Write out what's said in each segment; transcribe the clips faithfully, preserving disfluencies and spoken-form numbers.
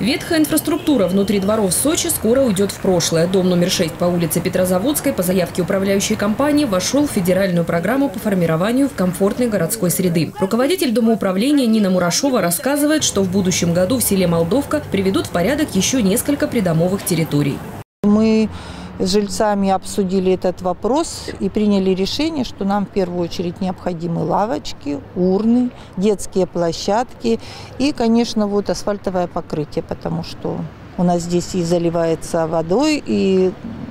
Ветхая инфраструктура внутри дворов Сочи скоро уйдет в прошлое. Дом номер шесть по улице Петрозаводской по заявке управляющей компании вошел в федеральную программу по формированию в комфортной городской среды. Руководитель домоуправления Нина Мурашова рассказывает, что в будущем году в селе Молдовка приведут в порядок еще несколько придомовых территорий. Мы с жильцами обсудили этот вопрос и приняли решение, что нам в первую очередь необходимы лавочки, урны, детские площадки и, конечно, вот асфальтовое покрытие, потому что у нас здесь и заливается водой, и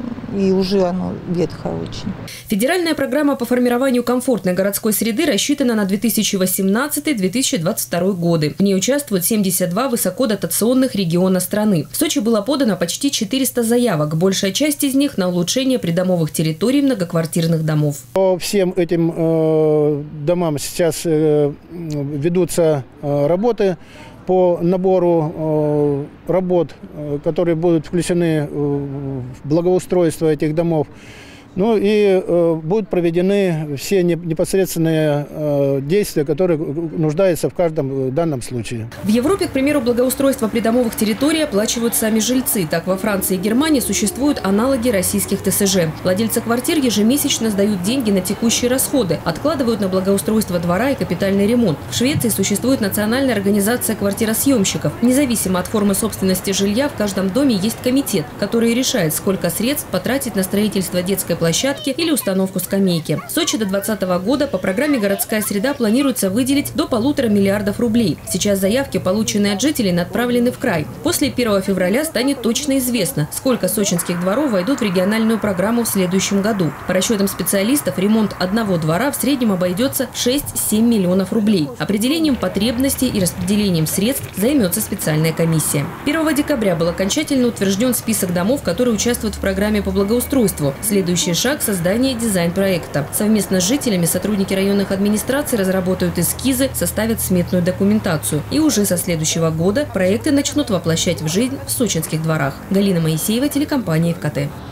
И уже оно ветхое очень. Федеральная программа по формированию комфортной городской среды рассчитана на две тысячи восемнадцатый — две тысячи двадцать второй годы. В ней участвуют семьдесят два высокодотационных региона страны. В Сочи было подано почти четыреста заявок. Большая часть из них на улучшение придомовых территорий многоквартирных домов. По всем этим э, домам сейчас э, ведутся э, работы по набору э, работ, э, которые будут включены в благоустройство этих домов. Ну и э, будут проведены все непосредственные э, действия, которые нуждаются в каждом данном случае. В Европе, к примеру, благоустройство придомовых территорий оплачивают сами жильцы. Так, во Франции и Германии существуют аналоги российских ТСЖ. Владельцы квартир ежемесячно сдают деньги на текущие расходы, откладывают на благоустройство двора и капитальный ремонт. В Швеции существует национальная организация квартиросъемщиков. Независимо от формы собственности жилья, в каждом доме есть комитет, который решает, сколько средств потратить на строительство детской площадки или установку скамейки. В Сочи до двадцатого года по программе «Городская среда» планируется выделить до полутора миллиардов рублей. Сейчас заявки, полученные от жителей, направлены в край. После первого февраля станет точно известно, сколько сочинских дворов войдут в региональную программу в следующем году. По расчетам специалистов, ремонт одного двора в среднем обойдется в шесть-семь миллионов рублей. Определением потребностей и распределением средств займется специальная комиссия. первого декабря был окончательно утвержден список домов, которые участвуют в программе по благоустройству. Следующий шаг – создание дизайн-проекта. Совместно с жителями сотрудники районных администраций разработают эскизы, составят сметную документацию. И уже со следующего года проекты начнут воплощать в жизнь в сочинских дворах. Галина Моисеева, телекомпания ФКТ.